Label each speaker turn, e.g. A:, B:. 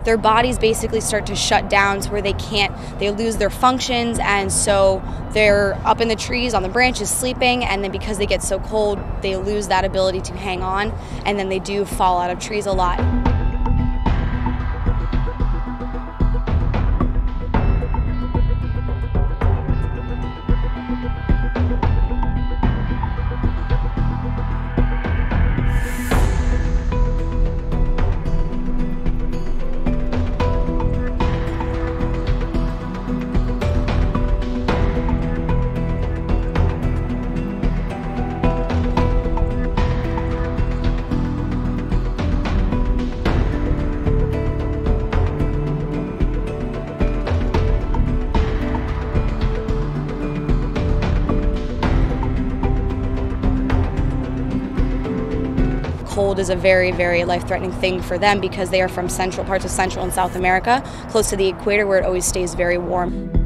A: their bodies basically start to shut down to where they lose their functions, and so they're up in the trees on the branches sleeping, and then because they get so cold, they lose that ability to hang on, and then they do fall out of trees a lot. Cold is a very, very life-threatening thing for them because they are from parts of Central and South America, close to the equator, where it always stays very warm.